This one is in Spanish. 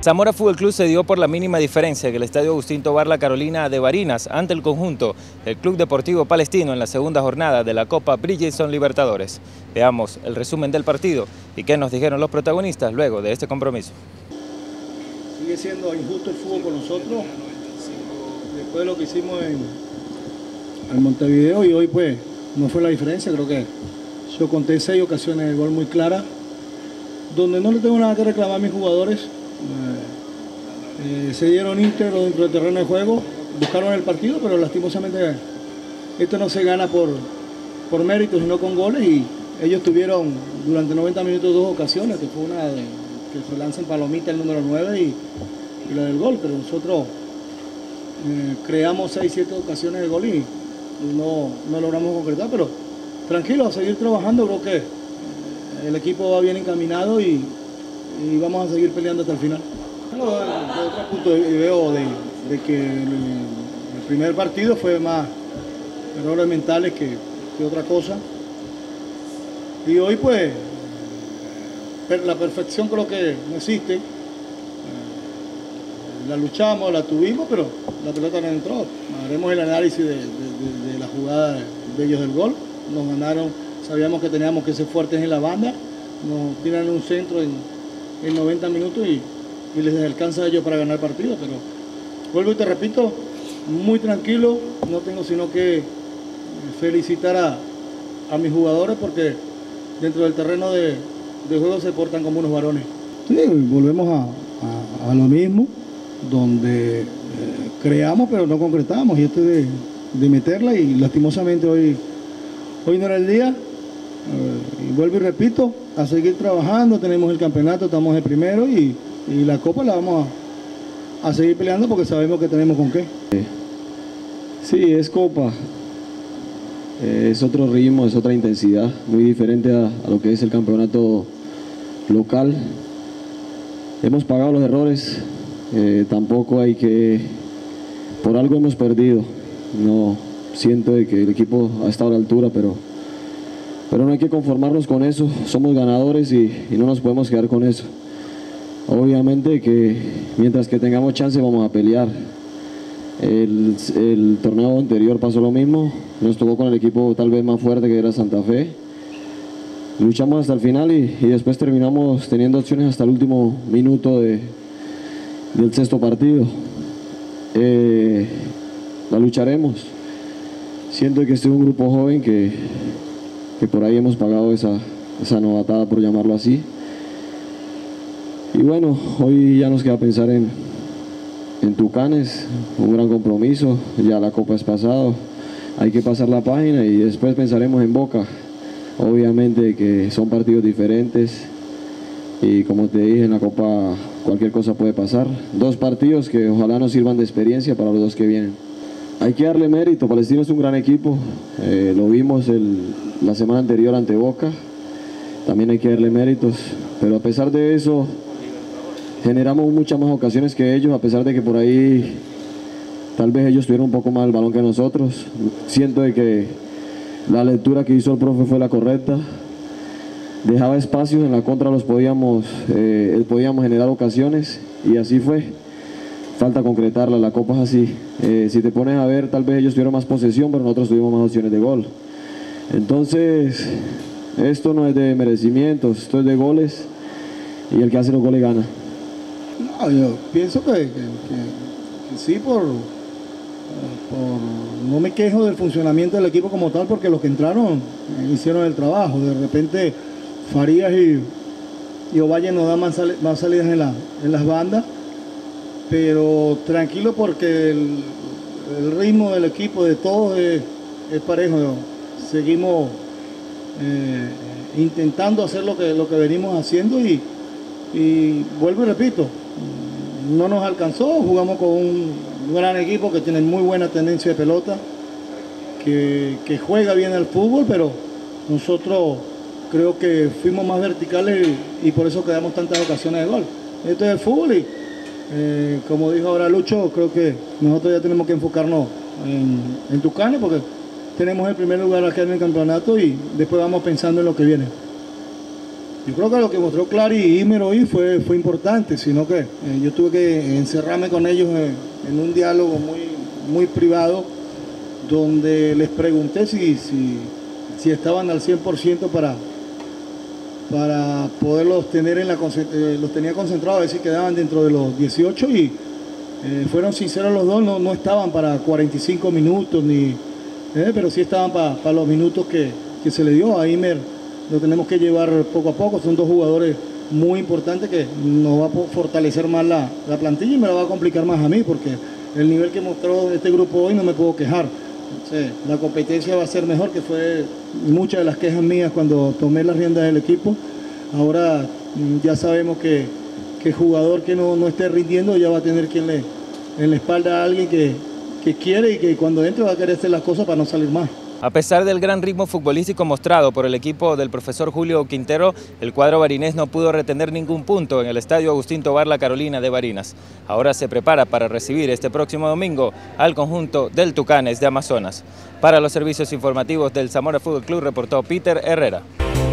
Zamora Fútbol Club se dio por la mínima diferencia en el Estadio Agustín Tobar La Carolina de Barinas ante el conjunto del Club Deportivo Palestino en la segunda jornada de la Copa Bridgestone Libertadores. Veamos el resumen del partido y qué nos dijeron los protagonistas luego de este compromiso. Sigue siendo injusto el fútbol con nosotros, después de lo que hicimos en Montevideo, y hoy pues no fue la diferencia. Creo que yo conté 6 ocasiones de gol muy claras, donde no le tengo nada que reclamar a mis jugadores. Se dieron íntegros dentro del terreno de juego, buscaron el partido, pero lastimosamente esto no se gana por méritos, sino con goles, y ellos tuvieron durante 90 minutos 2 ocasiones, que fue una que se lanza en palomita el número 9 y la del gol, pero nosotros creamos 6-7 ocasiones de gol y no logramos concretar, pero tranquilo, a seguir trabajando. Creo que el equipo va bien encaminado y vamos a seguir peleando hasta el final. De otro punto veo de que el primer partido fue más errores mentales que otra cosa, y hoy pues la perfección creo que no existe. La luchamos, la tuvimos, pero la pelota no entró. Haremos el análisis de la jugada de ellos del gol. Nos ganaron, sabíamos que teníamos que ser fuertes en la banda, nos tiran un centro en 90 minutos y les alcanza a ellos para ganar el partido, pero vuelvo y te repito, muy tranquilo. No tengo sino que felicitar a mis jugadores, porque dentro del terreno de juego se portan como unos varones. Sí, volvemos a lo mismo, donde creamos pero no concretamos, y esto de meterla, y lastimosamente hoy no era el día. Y vuelvo y repito, a seguir trabajando. Tenemos el campeonato, estamos de primero, y la copa la vamos a seguir peleando porque sabemos que tenemos con qué. Sí, es copa, es otro ritmo, es otra intensidad, muy diferente a lo que es el campeonato local. Hemos pagado los errores, tampoco hay que, por algo hemos perdido. No siento de que el equipo ha estado a la altura, pero no hay que conformarnos con eso. Somos ganadores y no nos podemos quedar con eso. Obviamente que mientras que tengamos chance vamos a pelear. El torneo anterior pasó lo mismo, nos tocó con el equipo tal vez más fuerte, que era Santa Fe. Luchamos hasta el final y después terminamos teniendo opciones hasta el último minuto del 6º partido. La lucharemos. Siento que estoy un grupo joven que por ahí hemos pagado esa novatada, por llamarlo así. Y bueno, hoy ya nos queda pensar en Tucanes, un gran compromiso. Ya la copa es pasado, hay que pasar la página y después pensaremos en Boca. Obviamente que son partidos diferentes y, como te dije, en la copa cualquier cosa puede pasar. 2 partidos que ojalá nos sirvan de experiencia para los 2 que vienen. Hay que darle mérito. Palestino es un gran equipo, lo vimos la semana anterior ante Boca. También hay que darle méritos, pero a pesar de eso generamos muchas más ocasiones que ellos, a pesar de que por ahí tal vez ellos tuvieron un poco más el balón que nosotros. Siento de que la lectura que hizo el profe fue la correcta. Dejaba espacios, en la contra podíamos generar ocasiones, y así fue. Falta concretarla, la copa es así. Si te pones a ver, tal vez ellos tuvieron más posesión, pero nosotros tuvimos más opciones de gol. Entonces, esto no es de merecimientos, esto es de goles, y el que hace los goles gana. No, yo pienso que sí, no me quejo del funcionamiento del equipo como tal, porque los que entraron hicieron el trabajo. De repente Farías y Ovalle nos dan más salidas en las bandas, pero tranquilo, porque el ritmo del equipo, de todos, es parejo. Seguimos intentando hacer lo que venimos haciendo, y vuelvo y repito, no nos alcanzó. Jugamos con un gran equipo que tiene muy buena tendencia de pelota, que juega bien el fútbol, pero nosotros creo que fuimos más verticales y por eso quedamos tantas ocasiones de gol. Esto es el fútbol, y como dijo ahora Lucho, creo que nosotros ya tenemos que enfocarnos en Tucanes, porque tenemos el primer lugar acá en el campeonato y después vamos pensando en lo que viene. Yo creo que lo que mostró Clary y Imer hoy fue importante, sino que yo tuve que encerrarme con ellos en un diálogo muy privado, donde les pregunté si estaban al 100% para poderlos tener los tenía concentrados, a ver si quedaban dentro de los 18 y fueron sinceros los dos, no estaban para 45 minutos, pero sí estaban para los minutos que se le dio. A Imer lo tenemos que llevar poco a poco, son dos jugadores muy importantes que nos va a fortalecer más la plantilla y me la va a complicar más a mí, porque el nivel que mostró este grupo hoy no me puedo quejar. Entonces, la competencia va a ser mejor, que fue muchas de las quejas mías cuando tomé las riendas del equipo. Ahora ya sabemos que el jugador que no esté rindiendo ya va a tener quien en la espalda a alguien que quiere y que cuando entre va a querer hacer las cosas para no salir más. A pesar del gran ritmo futbolístico mostrado por el equipo del profesor Julio Quintero, el cuadro barinés no pudo retener ningún punto en el estadio Agustín Tobar La Carolina de Barinas. Ahora se prepara para recibir este próximo domingo al conjunto del Tucanes de Amazonas. Para los servicios informativos del Zamora Fútbol Club reportó Peter Herrera.